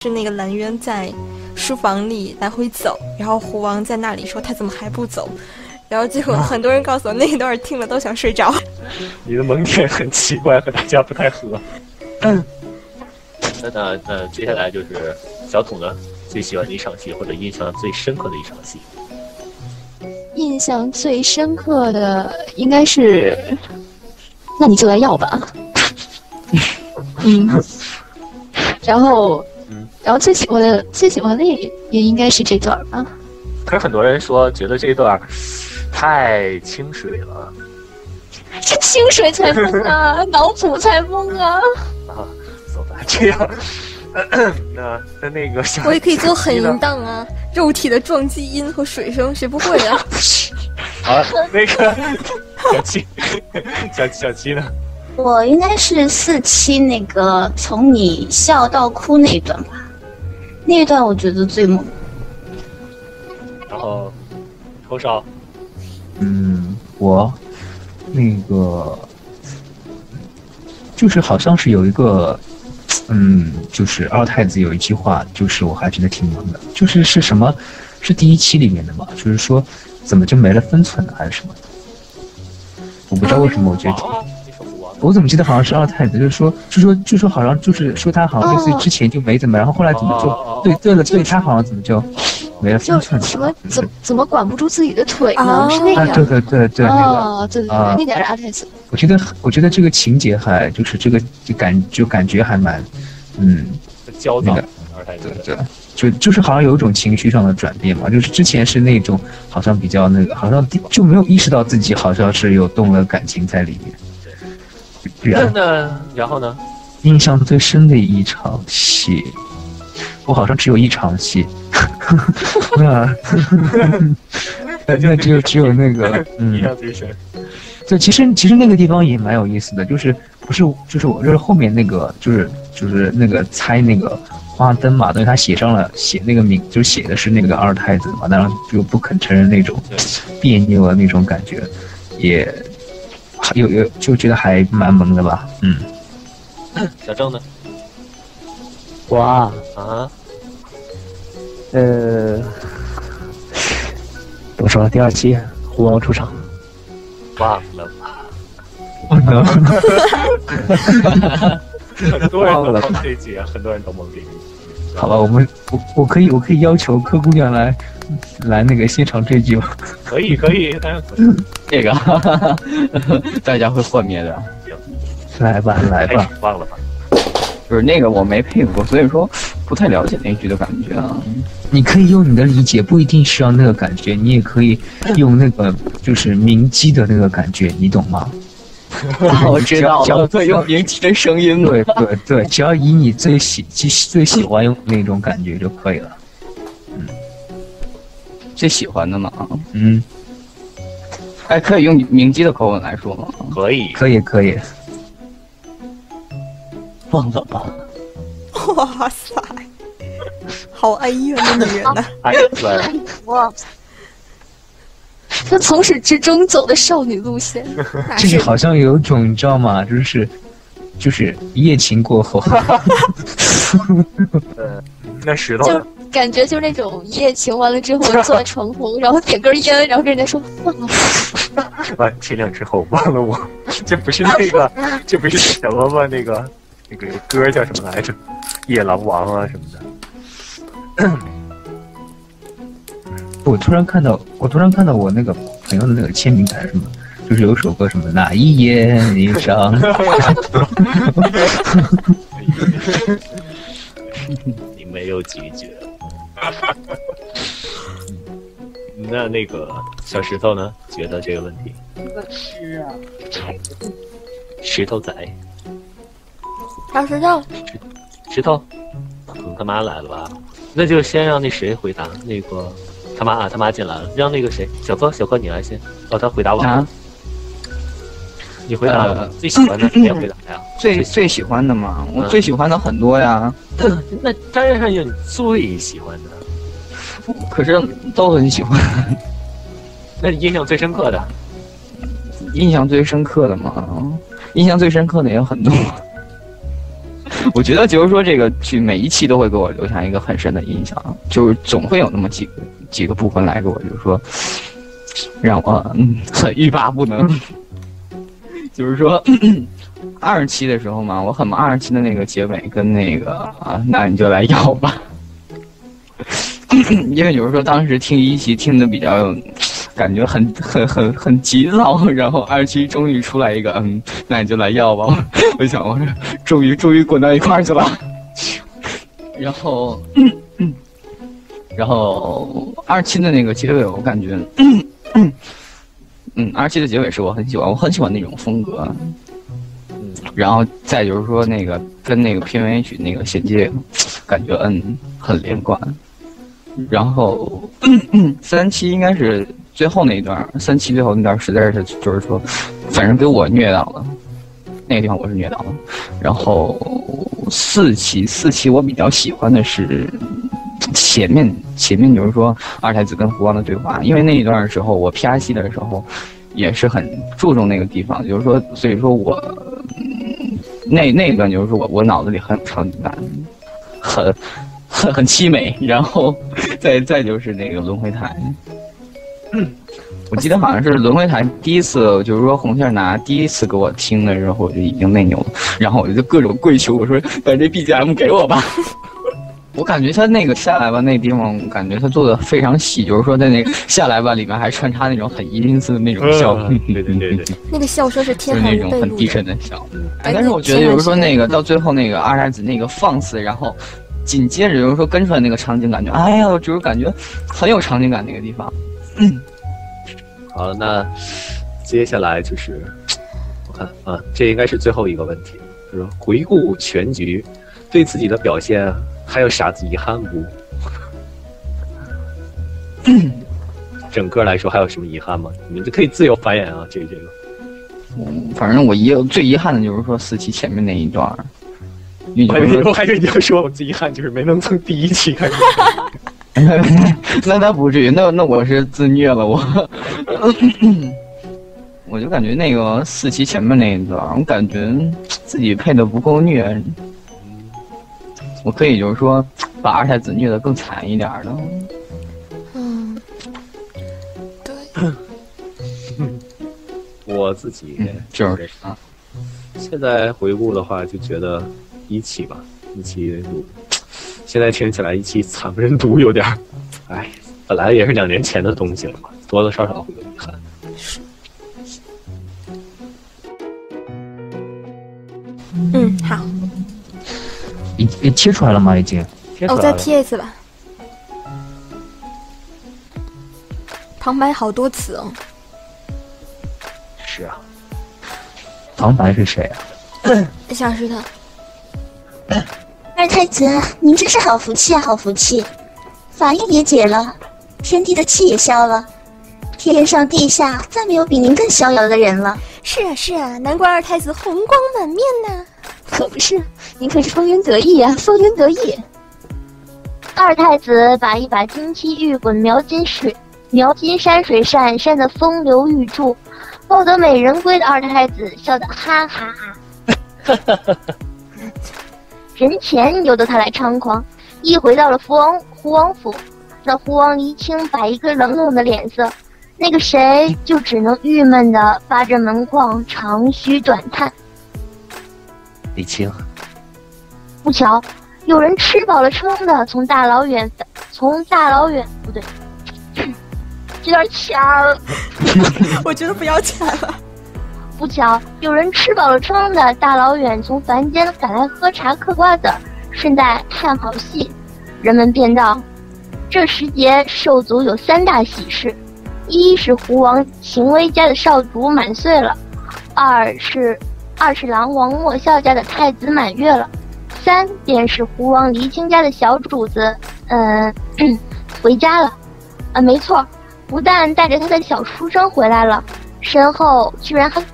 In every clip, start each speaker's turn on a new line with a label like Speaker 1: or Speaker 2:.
Speaker 1: 就那个蓝渊在书房里来回走，然后狐王在那里说他怎么还不走，然后结果很多人告诉我那一段听了都想睡着。
Speaker 2: 你的萌点很奇怪，和大家不太合。那接下来就是小土呢，最喜欢的一场戏或者印象最深刻的一场戏。
Speaker 3: 印象最深刻的应该是，那你就来要吧。然后最喜欢的也应该是这段吧。
Speaker 2: 可是很多人说觉得这段太清水了。
Speaker 3: 是清水才疯啊，脑补才疯啊！
Speaker 2: 走吧，这样，那个小，
Speaker 1: 我也可以做很淫荡啊，肉体的撞击音和水声，谁不会啊？
Speaker 2: 好，那个小七呢？
Speaker 4: 我应该是47那个从你笑到哭那一段吧，那一段我觉得最猛。
Speaker 2: 然后，头少，
Speaker 5: 我。那个就是好像是有一个就是二太子有一句话，就是我还觉得挺萌的，就是什么，是第1期里面的嘛，就是说怎么就没了分寸还是什么的，我不知道为什么，我觉得我怎么记得好像是二太子，就说好像就是说他好像类似于之前就没怎么，然后后来怎么就对他好像怎么就没了分寸，
Speaker 3: 什么怎么管不住自己的腿呢？是那样。
Speaker 5: 对，那个
Speaker 3: 对，那点是阿太子。
Speaker 5: 我觉得这个情节还就是这个感觉还蛮
Speaker 2: 焦躁。
Speaker 5: 对，就是好像有一种情绪上的转变嘛，就是之前是那种好像比较那个，好像就没有意识到自己好像是有动了感情在里面。
Speaker 2: 然后呢？
Speaker 5: 印象最深的一场戏，我好像只有一场戏。那只有那个
Speaker 2: 印象最深。
Speaker 5: 对，其实那个地方也蛮有意思的，就是我后面那个就是那个猜那个花灯嘛，等于他写那个名，就写的是那个二太子嘛，当然就不肯承认那种别扭的那种感觉，也有就觉得还蛮萌的吧。
Speaker 2: 小郑呢？
Speaker 6: 我啊，怎么说？第2期狐王出场，
Speaker 2: 忘了吧？很多人都懵这一集，很多人都懵这一集。
Speaker 5: 好吧，我可以要求柯姑娘来那个现场这句吗？
Speaker 2: 可以，当然可以。
Speaker 7: 这个大家会幻灭的。
Speaker 5: 来吧，
Speaker 2: 忘了吧。
Speaker 7: 就是那个我没配过，所以说不太了解那句的感觉啊。
Speaker 5: 你可以用你的理解，不一定是要那个感觉，你也可以用那个就是鸣姬的那个感觉，你懂吗？
Speaker 7: 我知道了，可以用鸣姬的声音。
Speaker 5: 对，只要以你最喜欢用那种感觉就可以了。
Speaker 7: 最喜欢的嘛？可以用鸣姬的口吻来说吗？
Speaker 2: 可以。
Speaker 6: 忘了吧？
Speaker 1: 哇塞，好哀怨的女人呐！
Speaker 4: 哇，
Speaker 3: 她从始至终走的少女路线。
Speaker 5: 这个好像有一种你知道吗？就是一夜情过后。
Speaker 2: 那石头
Speaker 3: 就感觉就是那种一夜情完了之后坐在床头，然后点根烟，然后跟人家说忘了我。
Speaker 2: 天亮之后忘了我，这不是那个，这不是什么吗？那个歌叫什么来着？夜郎王啊什么的。
Speaker 5: 我突然看到我那个朋友的那个签名还是什么，就是有首歌什么那一夜你伤。
Speaker 2: 你没有拒绝。那个小石头呢？觉得这个问题？石头仔。
Speaker 1: 小石头。
Speaker 2: 石头，他妈来了吧？那就先让那谁回答。那个他妈进来了，让那个谁小柯你来先。他回答完了。你回答最喜欢的谁回答呀？
Speaker 7: 最喜欢的嘛，我最喜欢的很多呀。
Speaker 2: 那当然有你最喜欢的，
Speaker 7: 可是都很喜欢。
Speaker 2: 那你印象最深刻的？
Speaker 7: 印象最深刻的嘛，印象最深刻的也有很多。 我觉得就是说这个剧每一期都会给我留下一个很深的印象，就是总会有那么几个部分来给我，就是说让我很欲罢不能。就是说，20期的时候嘛，我很忙20期的那个结尾跟那个那你就来要吧。因为有时候当时听1期听的比较感觉很急躁，然后2期终于出来一个那你就来要吧。我想我说终于滚到一块儿去了。然后2期的那个结尾我感觉2期的结尾是我很喜欢那种风格。然后再就是说那个跟那个片尾曲那个衔接，感觉很连贯。然后3期应该是最后那一段，3期最后那段实在是就是说，反正给我虐到了，那个地方我是虐到了。然后4期我比较喜欢的是前面就是说二太子跟胡王的对话，因为那一段的时候我 PR 的时候也是很注重那个地方，就是说所以说我那一段就是说我脑子里很有场景感，很凄美。然后再就是那个轮回台，我记得好像是轮回台第一次，就是说红线拿第一次给我听的时候，我就已经内扭了，然后我就各种跪求，我说把这 BGM 给我吧。我感觉他那个下来吧，那地方感觉他做的非常细，就是说在那个下来吧里面还穿插那种很阴森的那种笑，
Speaker 2: 对，
Speaker 1: 那个笑声是天
Speaker 7: 就是那种很低沉的笑。但是我觉得就是说那个到最后那个二太子那个放肆，然后紧接着就是说跟出来那个场景，感觉哎呀，就是感觉很有场景感那个地方。
Speaker 2: 好了，那接下来就是我看这应该是最后一个问题，就是回顾全局，对自己的表现还有啥子遗憾不？整个来说还有什么遗憾吗？你们就可以自由发言啊，这个。
Speaker 7: 反正我最遗憾的就是说4期前面那一段。
Speaker 2: 我还以为你要说我最遗憾就是没能从第1期开始。
Speaker 7: 那不至于，那我是自虐了我。我就感觉那个4期前面那一段，我感觉自己配的不够虐。我可以就是说把二太子虐得更惨一点的。
Speaker 1: 对。
Speaker 2: 我自己
Speaker 7: 就是
Speaker 2: 现在回顾的话，就觉得1期吧，1期现在听起来1期惨不忍睹，有点哎，本来也是2年前的东西了嘛，多多少少会有遗憾。
Speaker 1: 好。
Speaker 5: 也切出来了吗？已经。
Speaker 1: 我再贴一次吧。旁白好多词哦。
Speaker 2: 是啊。
Speaker 5: 旁白是谁啊？
Speaker 1: 小石头。
Speaker 4: 二太子，您真是好福气啊，好福气！法印也解了，天地的气也消了，天上地下再没有比您更逍遥的人了。
Speaker 1: 是啊是啊，难怪二太子红光满面呢。
Speaker 3: 可不是，您可是风云得意啊，风云得意。
Speaker 8: 二太子把一把金漆玉滚描金山水扇扇得风流玉柱，抱得美人归的二太子笑得哈哈哈。人前由得他来猖狂，一回到了胡王府，那胡王离清摆一个冷冷的脸色，那个谁就只能郁闷地扒着门框长吁短叹。
Speaker 6: 李清，
Speaker 8: 不巧，有人吃饱了撑的从大老远不对，这段掐了。
Speaker 1: 我觉得不要掐了。
Speaker 8: 不巧，有人吃饱了撑的大老远从凡间赶来喝茶嗑瓜子，顺带看好戏。人们便道，这时节兽族有3大喜事：一是胡王秦威家的少主满岁了，二是狼王莫笑家的太子满月了，三便是胡王离清家的小主子回家了。没错，不但带着他的小书生回来了，身后居然还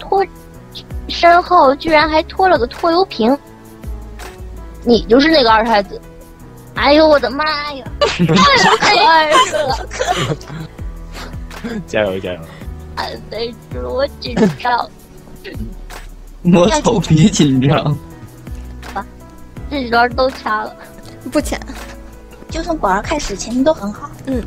Speaker 8: 拖了个拖油瓶。你就是那个二太子？哎呦我的妈呀！太可爱了！
Speaker 2: 加油加油！
Speaker 8: 安慰着我紧张。
Speaker 7: 摸头别紧张。
Speaker 8: 这几段都掐了，
Speaker 1: 不掐。
Speaker 4: 就从广儿开始，前面都很好。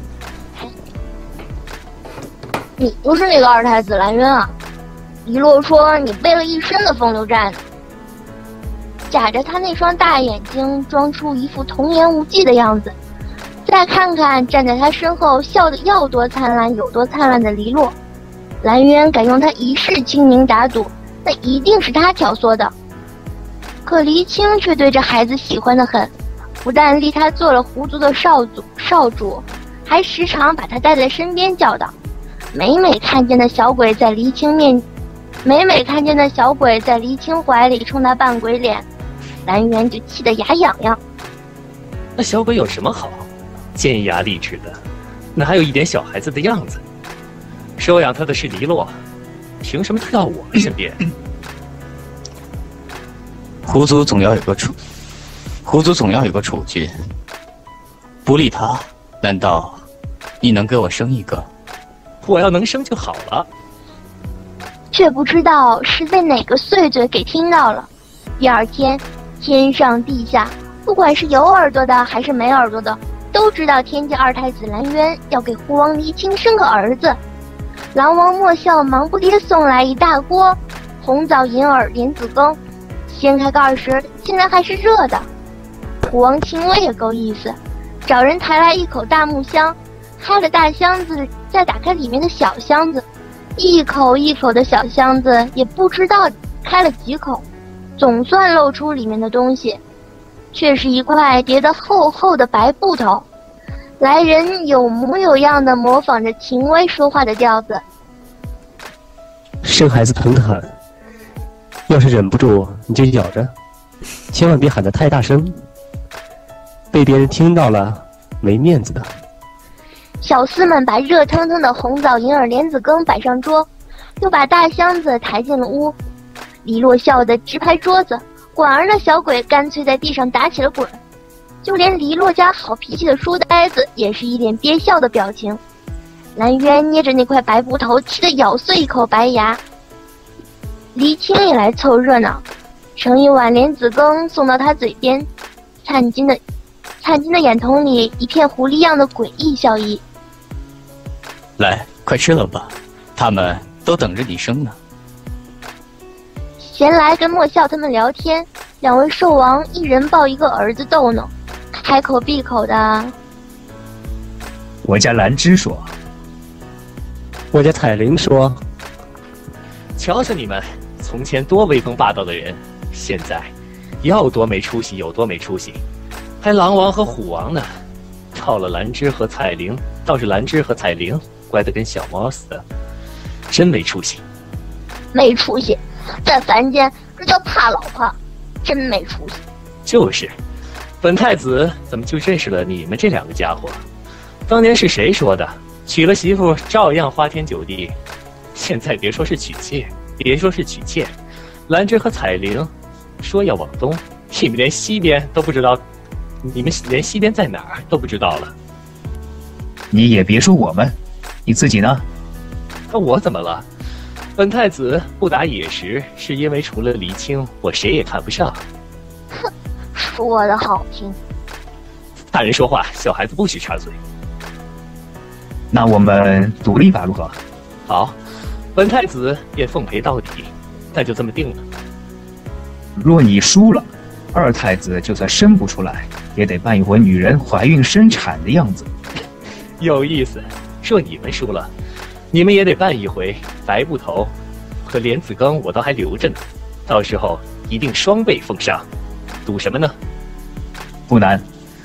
Speaker 8: 你不是那个二太子蓝渊啊？黎洛说你背了一身的风流债呢。假着他那双大眼睛，装出一副童言无忌的样子。再看看站在他身后笑得要多灿烂有多灿烂的黎洛，蓝渊敢用他一世清明打赌，那一定是他挑唆的。可黎青却对这孩子喜欢得很，不但立他做了狐族的少主，还时常把他带在身边教导。每每看见那小鬼在黎青怀里冲他扮鬼脸，蓝渊就气得牙痒痒。
Speaker 2: 那小鬼有什么好？尖牙利齿的，哪还有一点小孩子的样子？收养他的是黎洛，凭什么推到我们身边？
Speaker 7: 狐族总要有个储君，不理他，难道你能给我生一个？
Speaker 2: 我要能生就好了。
Speaker 8: 却不知道是被哪个碎嘴给听到了。第二天，天上地下，不管是有耳朵的还是没耳朵的，都知道天界二太子蓝渊要给狐王黎青生个儿子。狼王莫笑忙不迭送来一大锅红枣银耳莲子羹，掀开盖时竟然还是热的。狐王秦威也够意思，找人抬来一口大木箱，开了大箱子，再打开里面的小箱子，一口一口的小箱子也不知道开了几口，总算露出里面的东西，却是一块叠得厚厚的白布头。来人有模有样的模仿着秦威说话的调子：
Speaker 6: 生孩子疼得很，要是忍不住你就咬着，千万别喊得太大声，被别人听到了没面子的。
Speaker 8: 小厮们把热腾腾的红枣银耳莲子羹摆上桌，又把大箱子抬进了屋。黎洛笑得直拍桌子，管儿那小鬼干脆在地上打起了滚，就连黎洛家好脾气的书呆子也是一脸憋笑的表情。蓝渊捏着那块白布头，气得咬碎一口白牙。黎青也来凑热闹，盛一碗莲子羹送到他嘴边，灿金的眼瞳里一片狐狸样的诡异笑意。
Speaker 7: 来，快吃了吧，他们都等着你生呢。
Speaker 8: 闲来跟莫笑他们聊天，两位兽王一人抱一个儿子逗弄，开口闭口的。
Speaker 5: 我家兰芝说，
Speaker 6: 我家彩铃说，
Speaker 2: 瞧瞧你们，从前多威风霸道的人，现在要多没出息有多没出息，还狼王和虎王呢。到了兰芝和彩铃，倒是兰芝和彩铃乖得跟小猫似的，真没出息。
Speaker 8: 没出息，在凡间这叫怕老婆，真没出息。
Speaker 2: 就是，本太子怎么就认识了你们这两个家伙？当年是谁说的？娶了媳妇照样花天酒地。现在别说是娶妾，兰芝和彩铃说要往东，你们连西边都不知道，你们连西边在哪儿都不知道了。
Speaker 5: 你也别说我们，你自己呢？
Speaker 2: 那我怎么了？本太子不打野时，是因为除了黎青，我谁也看不上。
Speaker 8: 哼，说的好听。
Speaker 2: 大人说话，小孩子不许插嘴。
Speaker 5: 那我们赌了一把如何？
Speaker 2: 好，本太子便奉陪到底，那就这么定了。
Speaker 5: 若你输了，二太子就算生不出来，也得扮一回女人怀孕生产的样子。
Speaker 2: 有意思。若你们输了，你们也得扮一回白布头和莲子羹，我倒还留着呢，到时候一定双倍奉上。赌什么呢？
Speaker 5: 不难。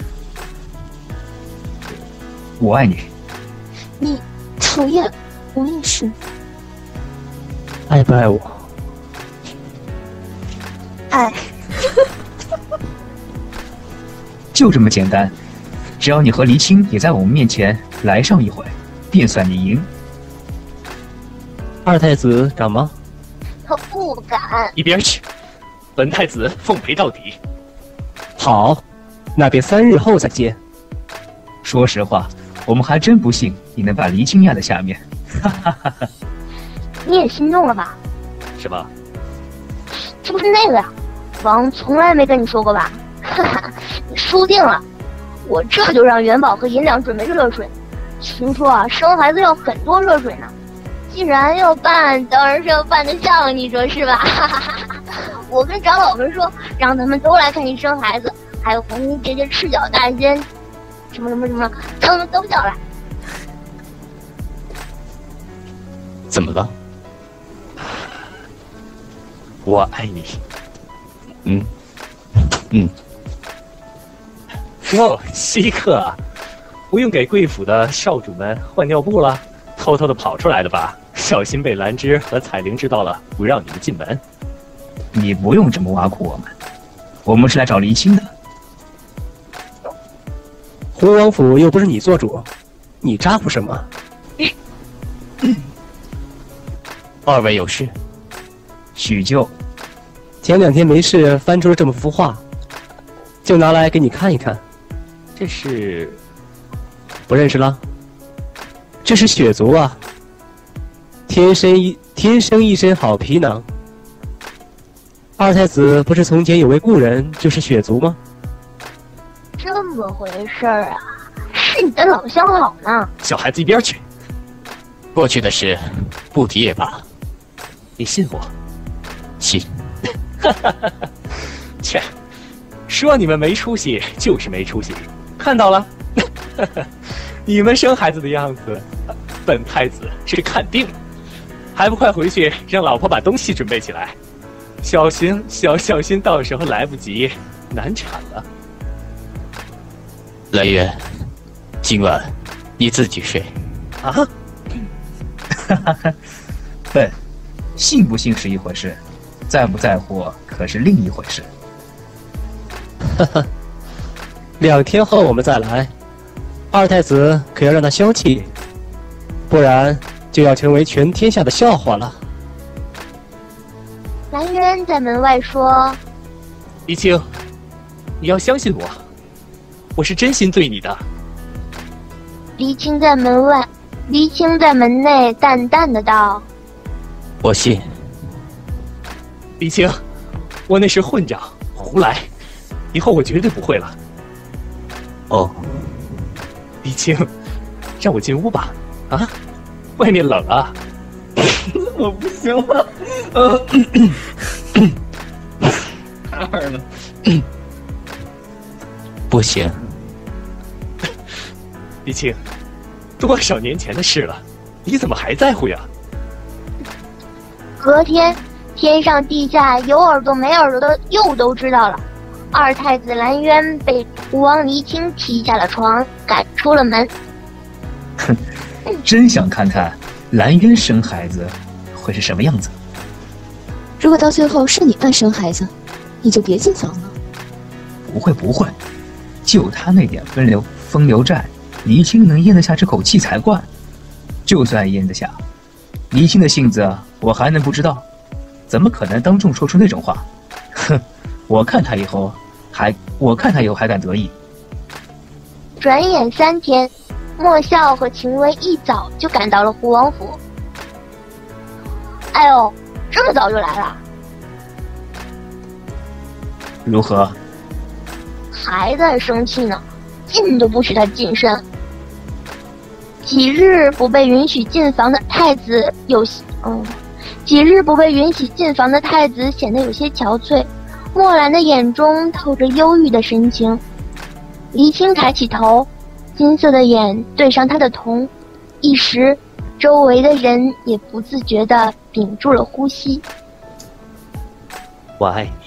Speaker 5: 我爱你。
Speaker 3: 你讨厌，我也是。
Speaker 6: 爱不爱我？
Speaker 4: 爱。
Speaker 5: 就这么简单，只要你和黎青也在我们面前来上一回，便算你赢。
Speaker 6: 二太子敢吗？
Speaker 8: 他不敢。
Speaker 2: 一边去！本太子奉陪到底。
Speaker 6: 好，那便3日后再见。
Speaker 5: 说实话，我们还真不信你能把黎青压在下面。哈哈哈哈！
Speaker 8: 你也心动了吧？
Speaker 2: 什么？
Speaker 8: 这不是那个呀？王从来没跟你说过吧？ 哈哈，你输定了！我这就让元宝和银两准备热水。听说啊，生孩子要很多热水呢。既然要办，当然是要办得像，你说是吧？哈哈哈哈！我跟长老们说，让他们都来看你生孩子，还有红衣姐姐、赤脚大仙，什么，他们都叫来。
Speaker 7: 怎么了？
Speaker 2: 我爱你。哦，稀客，不用给贵府的少主们换尿布了，偷偷的跑出来的吧？小心被兰芝和彩玲知道了，不让你们进门。
Speaker 5: 你不用这么挖苦我们，我们是来找离清的。
Speaker 6: 胡王府又不是你做主，你咋呼什么？
Speaker 7: 二位有事？
Speaker 5: 许就
Speaker 6: 前2天没事翻出了这么幅画，就拿来给你看一看。
Speaker 2: 这是
Speaker 6: 不认识了？这是血族啊，天生一身好皮囊。二太子不是从前有位故人就是血族吗？
Speaker 8: 这么回事儿啊，是你的老相好呢。
Speaker 2: 小孩子一边去，
Speaker 7: 过去的事不提也罢。
Speaker 2: 你信我？
Speaker 7: 信。
Speaker 2: 切，说你们没出息就是没出息，看到了？你们生孩子的样子，本太子是看定了，还不快回去让老婆把东西准备起来，小心到时候来不及难产了。
Speaker 7: 来源，今晚你自己睡。
Speaker 2: 啊？
Speaker 5: 笨，信不信是一回事，在不在乎可是另一回事。
Speaker 6: 哈哈，2天后我们再来。二太子可要让他消气，不然就要成为全天下的笑话了。
Speaker 8: 兰渊在门外说：“
Speaker 2: 离清，你要相信我，我是真心对你的。”
Speaker 8: 离清在门内淡淡的道：“
Speaker 7: 我信。”
Speaker 2: 离清，我那是混账，胡来，以后我绝对不会了。
Speaker 7: 哦。
Speaker 2: 离清，让我进屋吧，啊，外面冷啊。
Speaker 5: 我不行了，二了，
Speaker 7: 不行。
Speaker 2: 离清，多少年前的事了，你怎么还在乎呀？
Speaker 8: 隔天，天上地下有耳朵没耳朵的又都知道了。二太子兰渊被胡王离清踢下了床，赶出了门。
Speaker 5: 哼，真想看看兰渊生孩子会是什么样子。
Speaker 3: 如果到最后是你办生孩子，你就别进房了。
Speaker 5: 不会，就他那点风流债，离清能咽得下这口气才怪。就算咽得下，离清的性子我还能不知道？怎么可能当众说出那种话？哼！我看他以后还敢得意。
Speaker 8: 转眼3天，莫笑和秦薇一早就赶到了胡王府。哎呦，这么早就来了？
Speaker 5: 如何？
Speaker 8: 还在生气呢，进都不许他近身。几日不被允许进房的太子显得有些憔悴。墨兰的眼中透着忧郁的神情，离清抬起头，金色的眼对上他的瞳，一时，周围的人也不自觉地屏住了呼吸。
Speaker 2: 我爱你。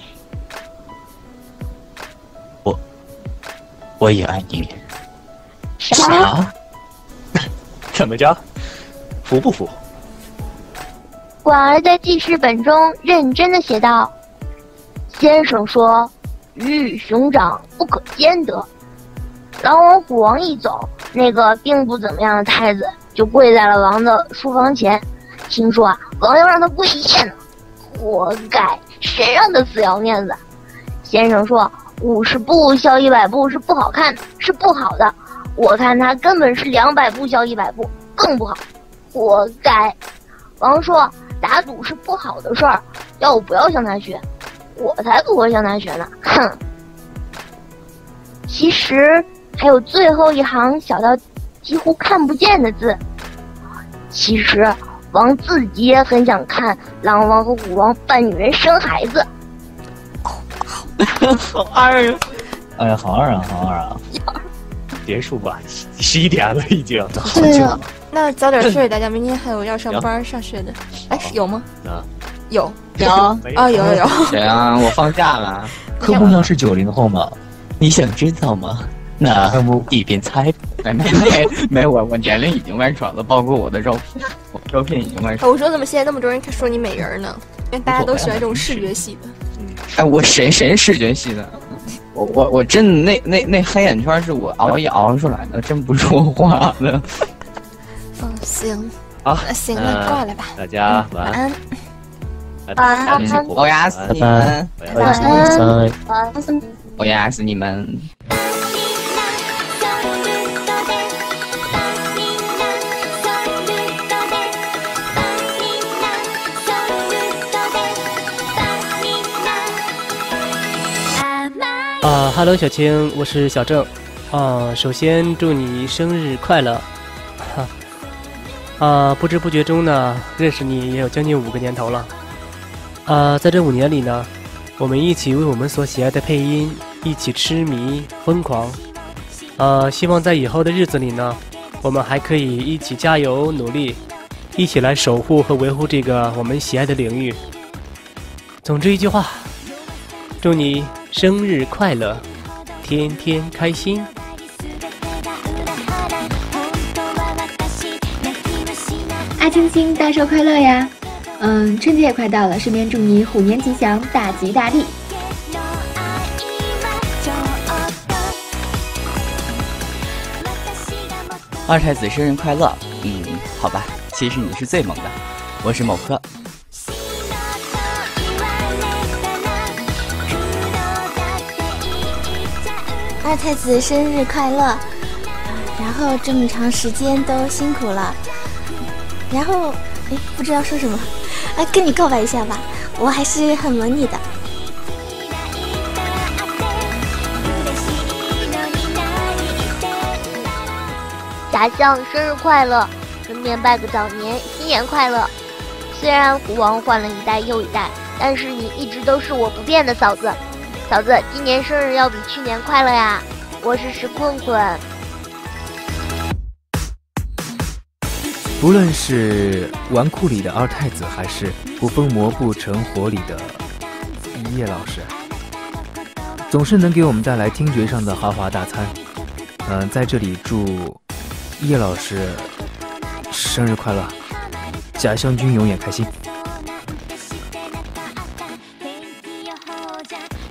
Speaker 7: 我也爱你。
Speaker 8: 啥？
Speaker 2: 怎么着？服不服？
Speaker 8: 婉儿在记事本中认真地写道：先生说，鱼与熊掌不可兼得。狼王虎王一走，那个并不怎么样的太子就跪在了王的书房前。听说啊，王要让他跪1夜呢，活该！谁让他死要面子？先生说，50步笑100步是不好看，是不好的。我看他根本是200步笑100步，更不好，活该！王说打赌是不好的事儿，要我不要向他学。我才不会向他学呢！哼！ 其实还有最后一行小到几乎看不见的字。其实王自己也很想看狼王和虎王扮女人生孩子。
Speaker 7: 好二啊！
Speaker 5: 哎呀，好二啊，好二啊！
Speaker 2: 结束吧，11点了已经。
Speaker 3: 对呀，
Speaker 1: 那早点睡，大家明天还有要上班上学的。哎，有吗？有啊，有。
Speaker 7: 对啊，我放假了。
Speaker 5: 科目上是90后吗？
Speaker 7: 你想知道吗？那一边猜。没，我年龄已经外传了，包括我的照片，我照片已经外传。
Speaker 1: 我说怎么现在那么多人说你美人呢？因为大家都喜欢这种视觉系的。
Speaker 7: 哎，我谁视觉系的？我真的那黑眼圈是我熬夜熬出来的，真不是我画的。
Speaker 1: 行，
Speaker 2: 好，
Speaker 1: 行了，挂了吧。
Speaker 2: 大家晚安。
Speaker 8: 晚安，
Speaker 7: 我压死你们！
Speaker 8: 晚安，
Speaker 7: 我压死你们！
Speaker 6: Hello， 小青，我是小郑。首先祝你生日快乐。不知不觉中呢，认识你也有将近5个年头了。在这5年里呢，我们一起为我们所喜爱的配音一起痴迷疯狂。希望在以后的日子里呢，我们还可以一起加油努力，一起来守护和维护这个我们喜爱的领域。总之一句话，祝你生日快乐，天天开心。
Speaker 9: 爱青青大寿快乐呀！春节也快到了，顺便祝你虎年吉祥，大吉大利。
Speaker 7: 二太子生日快乐！好吧，其实你是最萌的，我是某科。
Speaker 4: 二太子生日快乐！然后这么长时间都辛苦了。然后，不知道说什么，跟你告白一下吧，我还是很萌你的。
Speaker 8: 假象生日快乐，顺便拜个早年，新年快乐。虽然虎王换了一代又一代，但是你一直都是我不变的嫂子。嫂子，今年生日要比去年快乐呀！我是石困困。
Speaker 10: 不论是纨绔里的二太子，还是不疯魔不成活里的叶老师，总是能给我们带来听觉上的豪华大餐。在这里祝叶老师生日快乐，假乡君永远开心。